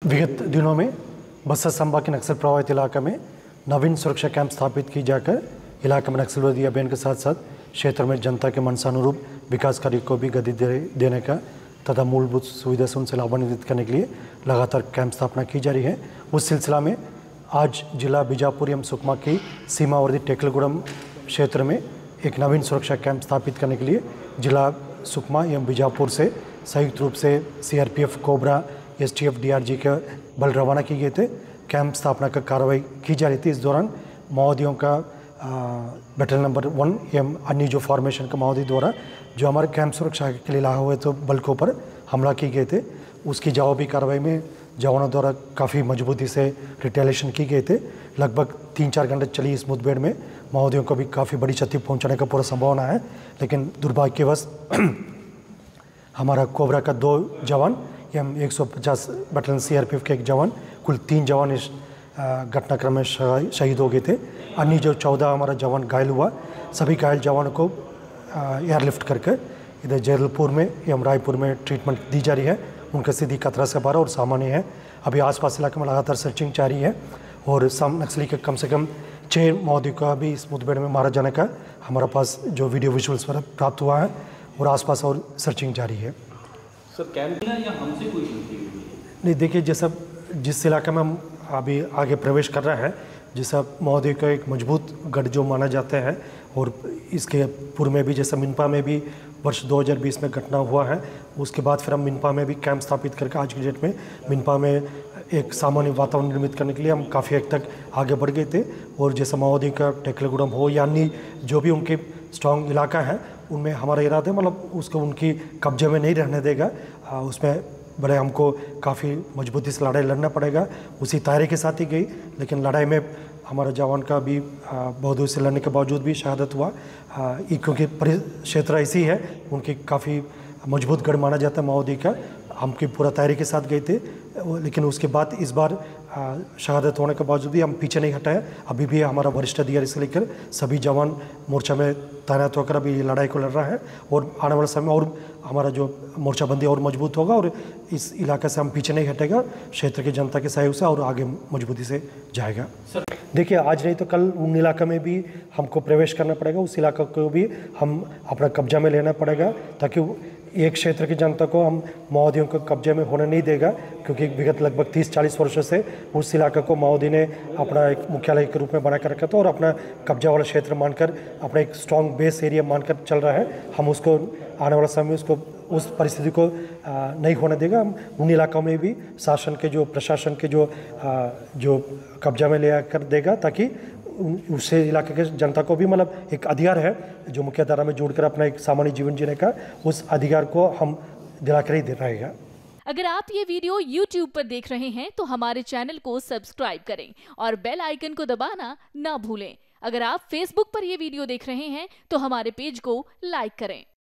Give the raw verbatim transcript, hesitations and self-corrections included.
विगत दिनों में बस्तर संभाग के नक्सल प्रभावित इलाका में नवीन सुरक्षा कैंप स्थापित की जाकर इलाके में नक्सलवादी अभियान के साथ साथ क्षेत्र में जनता के मनसानुरूप विकास कार्य को भी गति दे, देने का तथा मूलभूत सुविधा से उनसे लाभान्वित करने के लिए लगातार कैंप स्थापना की जा रही है। उस सिलसिला में आज जिला बीजापुर एवं सुकमा की सीमावर्ती टेकलगुड़म क्षेत्र में एक नवीन सुरक्षा कैंप स्थापित करने के लिए जिला सुकमा एवं बीजापुर से संयुक्त रूप से सीआरपीएफ, कोबरा, एसटीएफ, डीआरजी का बल रवाना किए गए थे। कैंप स्थापना का कार्रवाई की जा रही थी। इस दौरान माओवादियों का बैटल नंबर वन एवं अन्य जो फॉर्मेशन का माओवादी द्वारा जो हमारे कैंप सुरक्षा के लिए लाए हुए तो बल के ऊपर हमला किए गए थे, उसकी जवाबी कार्रवाई में जवानों द्वारा काफ़ी मजबूती से रिटेलिएशन की गए थे। लगभग तीन चार घंटे चली इस मुठभेड़ में माओवादियों को भी काफ़ी बड़ी क्षति पहुंचाने का पूरा संभावना है, लेकिन दुर्भाग्यवश हमारा कोबरा का दो जवान एवं एक सौ पचास बटालियन सीआरपीएफ के एक जवान, कुल तीन जवान इस घटनाक्रम में शहीद हो गए थे। अन्य जो चौदह हमारा जवान घायल हुआ, सभी घायल जवानों को एयरलिफ्ट करके इधर जैदलपुर में एवं रायपुर में ट्रीटमेंट दी जा रही है। उनका स्थिति खतरा से बाहर और सामान्य है। अभी आसपास इलाके में लगातार सर्चिंग जारी है और सम नक्सली के कम से कम छः माओवादियों का भी इस मुठभेड़ में मारा जाने का हमारे पास जो वीडियो विजुअल्स पर प्राप्त हुआ है और आसपास और सर्चिंग जारी है। सर कैंप या हमसे कोई नहीं, देखिए जैसा जिस इलाके में हम अभी आगे प्रवेश कर रहे हैं, जैसा माओवादी का एक मजबूत गढ़ जो माना जाता है और इसके पूर्व में भी जैसा मिनपा में भी वर्ष दो हज़ार बीस में घटना हुआ है, उसके बाद फिर हम मिनपा में भी कैंप स्थापित करके आज की डेट में मिनपा में एक सामान्य वातावरण निर्मित करने के लिए हम काफ़ी हद तक आगे बढ़ गए थे। और जैसा माओवादी का टेकलगुड़म हो या अन्य जो भी उनके स्ट्रॉन्ग इलाका है, उनमें हमारा इरादा है मतलब उसको उनकी कब्जे में नहीं रहने देगा। उसमें बड़े हमको काफ़ी मजबूती से लड़ाई लड़ना पड़ेगा। उसी तैयारी के साथ ही गई, लेकिन लड़ाई में हमारा जवान का भी बहुत दूर से लड़ने के बावजूद भी शहादत हुआ, क्योंकि क्षेत्र ऐसी है, उनकी काफ़ी मजबूत गढ़ माना जाता है माओवादी का। हम की पूरा तैयारी के साथ गए थे, लेकिन उसके बाद इस बार शहादत होने के बावजूद भी हम पीछे नहीं हटे हैं। अभी भी हमारा वरिष्ठ अधिकारी से लेकर सभी जवान मोर्चा में तैनात होकर अभी लड़ाई को लड़ रहा है और आने वाले समय और हमारा जो मोर्चाबंदी और मजबूत होगा और इस इलाके से हम पीछे नहीं हटेगा। क्षेत्र की जनता के सहयोग से और आगे मजबूती से जाएगा। देखिए आज नहीं तो कल उन इलाके में भी हमको प्रवेश करना पड़ेगा, उस इलाके को भी हम अपना कब्जा में लेना पड़ेगा, ताकि एक क्षेत्र की जनता को हम माओवादियों को कब्जे में होने नहीं देगा। क्योंकि विगत लगभग तीस चालीस वर्षों से उस इलाके को माओवादी ने अपना एक मुख्यालय के रूप में बना कर रखा था और अपना कब्जा वाला क्षेत्र मानकर अपना एक स्ट्रॉन्ग बेस एरिया मानकर चल रहा है। हम उसको आने वाला समय उसको उस परिस्थिति को नहीं होने देगा। हम उन इलाकों में भी शासन के जो प्रशासन के जो जो कब्जा में ले कर देगा, ताकि उससे इलाके के जनता को भी मतलब एक अधिकार है जो मुख्य धारा में जोड़कर अपना एक सामान्य जीवन जीने का, उस अधिकार को हम दिलाकर ही दे रहेगा। अगर आप ये वीडियो यूट्यूब पर देख रहे हैं तो हमारे चैनल को सब्सक्राइब करें और बेल आइकन को दबाना ना भूलें। अगर आप फेसबुक पर ये वीडियो देख रहे हैं तो हमारे पेज को लाइक करें।